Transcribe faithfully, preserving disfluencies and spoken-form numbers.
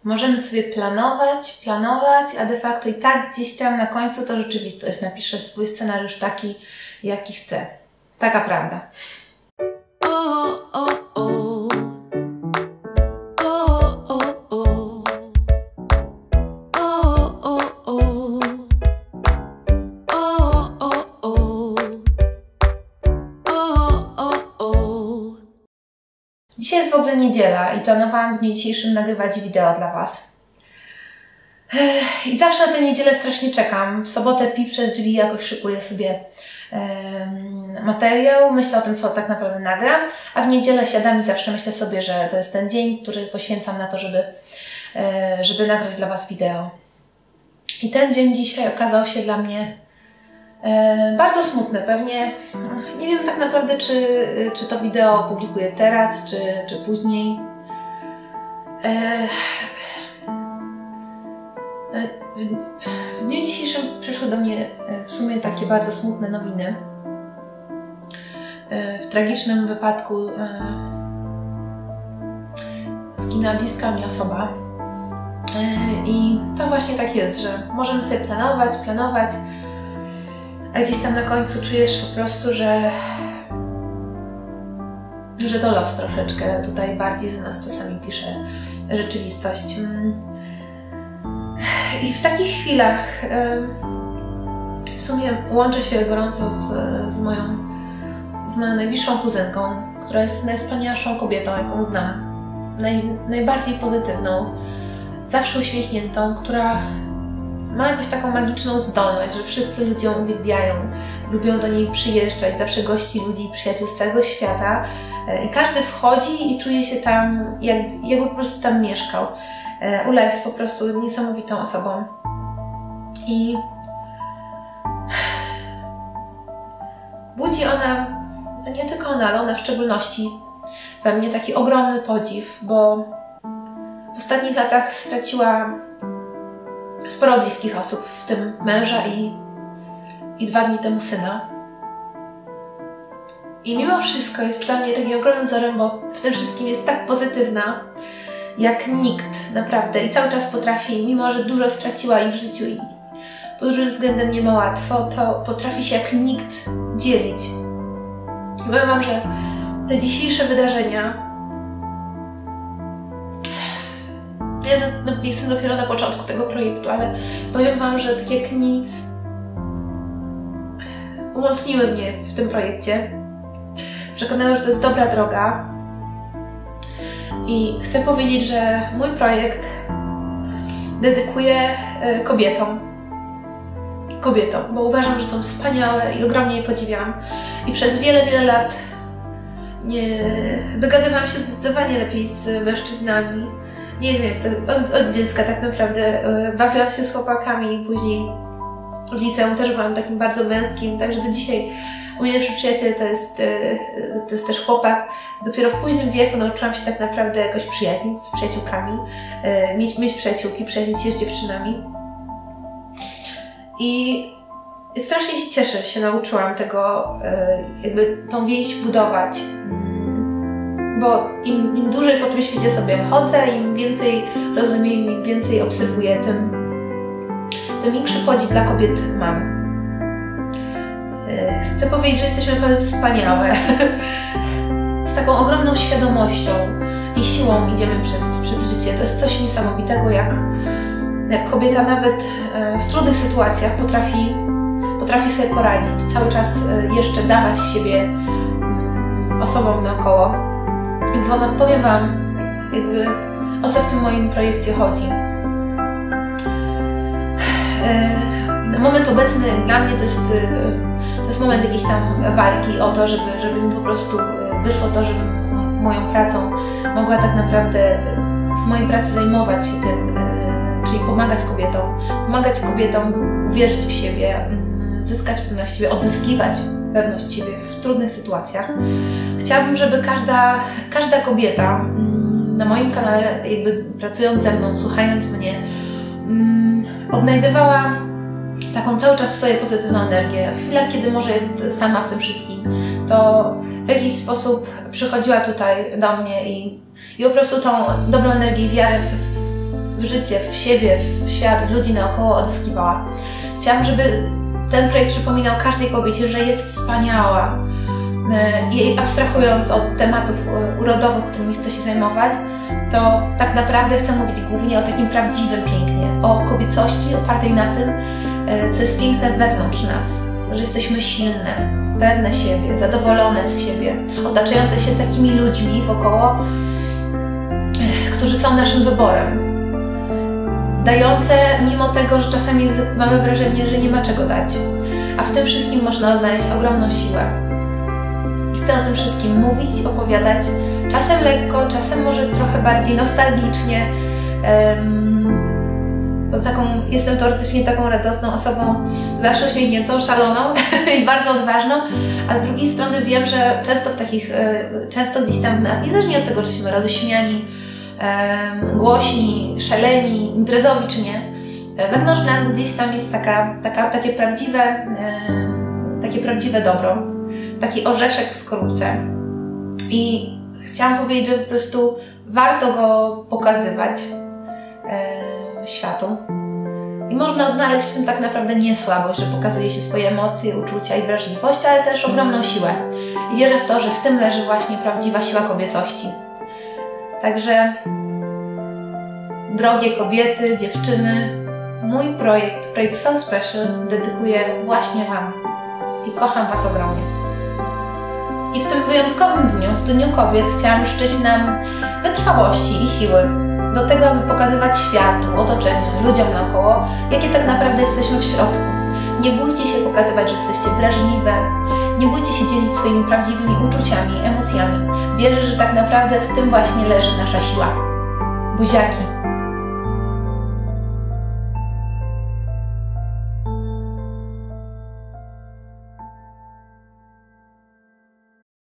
Możemy sobie planować, planować, a de facto i tak gdzieś tam na końcu to rzeczywistość napisze swój scenariusz taki, jaki chce. Taka prawda. Dzisiaj jest w ogóle niedziela i planowałam w dniu dzisiejszym nagrywać wideo dla Was. I zawsze na tę niedzielę strasznie czekam. W sobotę pi przez drzwi jakoś szykuję sobie materiał, myślę o tym, co tak naprawdę nagram, a w niedzielę siadam i zawsze myślę sobie, że to jest ten dzień, który poświęcam na to, żeby, żeby nagrać dla Was wideo. I ten dzień dzisiaj okazał się dla mnie bardzo smutny. Pewnie nie wiem tak naprawdę, czy, czy to wideo publikuję teraz, czy, czy później. W dniu dzisiejszym przyszły do mnie w sumie takie bardzo smutne nowiny. W tragicznym wypadku zginęła bliska mi osoba. I to właśnie tak jest, że możemy sobie planować, planować, a gdzieś tam na końcu czujesz po prostu, że, że to los troszeczkę tutaj bardziej za nas czasami pisze rzeczywistość. I w takich chwilach w sumie łączę się gorąco z, z, moją, z moją najbliższą kuzynką, która jest najwspanialszą kobietą, jaką znam. Naj, najbardziej pozytywną, zawsze uśmiechniętą, która ma jakąś taką magiczną zdolność, że wszyscy ludzie ją uwielbiają, lubią do niej przyjeżdżać, zawsze gości ludzi i przyjaciół z całego świata i każdy wchodzi i czuje się tam, jak, jakby po prostu tam mieszkał. Ula jest po prostu niesamowitą osobą i budzi ona, nie tylko ona, ale ona w szczególności we mnie taki ogromny podziw, bo w ostatnich latach straciła sporo bliskich osób, w tym męża i, i dwa dni temu syna. I mimo wszystko jest dla mnie takim ogromnym wzorem, bo w tym wszystkim jest tak pozytywna, jak nikt, naprawdę. I cały czas potrafi, mimo że dużo straciła i w życiu i pod różnym względem nie ma łatwo, to potrafi się jak nikt dzielić. I powiem Wam, że te dzisiejsze wydarzenia, ja no, no, jestem dopiero na początku tego projektu, ale powiem Wam, że tak jak nic umocniły mnie w tym projekcie. Przekonały, że to jest dobra droga. I chcę powiedzieć, że mój projekt dedykuję kobietom. Kobietom, bo uważam, że są wspaniałe i ogromnie je podziwiam. I przez wiele, wiele lat nie dogadywałam się zdecydowanie lepiej z mężczyznami. Nie wiem jak to, od, od dziecka tak naprawdę bawiłam się z chłopakami i później w liceum też byłam takim bardzo męskim, także do dzisiaj mój najlepszy przyjaciel to jest, to jest też chłopak. Dopiero w późnym wieku nauczyłam się tak naprawdę jakoś przyjaźnić z przyjaciółkami, mieć, mieć przyjaciółki, przyjaźnić się z dziewczynami. I strasznie się cieszę, że się nauczyłam tego, jakby tą więź budować. Bo im, im dłużej po tym świecie sobie chodzę, im więcej rozumiem, im więcej obserwuję, tym, tym większy podziw dla kobiet mam. Chcę powiedzieć, że jesteśmy naprawdę wspaniałe. Z taką ogromną świadomością i siłą idziemy przez, przez życie. To jest coś niesamowitego, jak, jak kobieta nawet w trudnych sytuacjach potrafi, potrafi sobie poradzić. Cały czas jeszcze dawać siebie osobom naokoło. I powiem Wam, jakby, o co w tym moim projekcie chodzi. Na moment obecny dla mnie to jest, to jest moment jakiejś tam walki o to, żeby, żeby mi po prostu wyszło to, żebym moją pracą mogła tak naprawdę w mojej pracy zajmować się tym, czyli pomagać kobietom, pomagać kobietom uwierzyć w siebie, zyskać pewność siebie, odzyskiwać pewność siebie w trudnych sytuacjach. Chciałabym, żeby każda, każda kobieta na moim kanale, jakby pracując ze mną, słuchając mnie, odnajdywała taką cały czas w sobie pozytywną energię. W chwilach, kiedy może jest sama w tym wszystkim, to w jakiś sposób przychodziła tutaj do mnie i, i po prostu tą dobrą energię i wiarę w, w życie, w siebie, w świat, w ludzi naokoło odzyskiwała. Chciałam, żeby ten projekt przypominał każdej kobiecie, że jest wspaniała. I abstrahując od tematów urodowych, którymi chcę się zajmować, to tak naprawdę chcę mówić głównie o takim prawdziwym pięknie, o kobiecości opartej na tym, co jest piękne wewnątrz nas, że jesteśmy silne, pewne siebie, zadowolone z siebie, otaczające się takimi ludźmi wokoło, którzy są naszym wyborem, dające mimo tego, że czasami mamy wrażenie, że nie ma czego dać, a w tym wszystkim można odnaleźć ogromną siłę. I chcę o tym wszystkim mówić, opowiadać, czasem lekko, czasem może trochę bardziej nostalgicznie, bo taką, jestem teoretycznie taką radosną osobą, zawsze uśmiechniętą, szaloną i bardzo odważną, a z drugiej strony wiem, że często w takich, często gdzieś tam w nas, niezależnie od tego, czy jesteśmy roześmiani, głośni, szaleni, imprezowi czy nie, wewnątrz nas gdzieś tam jest taka, taka, takie, prawdziwe, takie prawdziwe dobro, taki orzeszek w skorupce. I chciałam powiedzieć, że po prostu warto go pokazywać e, światu. I można odnaleźć w tym tak naprawdę nie słabość, że pokazuje się swoje emocje, uczucia i wrażliwość, ale też ogromną siłę. I wierzę w to, że w tym leży właśnie prawdziwa siła kobiecości. Także, drogie kobiety, dziewczyny, mój projekt, projekt So Special, dedykuję właśnie Wam. I kocham Was ogromnie. I w tym wyjątkowym dniu, w Dniu Kobiet, chciałam życzyć nam wytrwałości i siły do tego, aby pokazywać światu, otoczeniu, ludziom naokoło, jakie tak naprawdę jesteśmy w środku. Nie bójcie się pokazywać, że jesteście wrażliwe, nie bójcie się dzielić swoimi prawdziwymi uczuciami, emocjami. Wierzę, że tak naprawdę w tym właśnie leży nasza siła. Buziaki!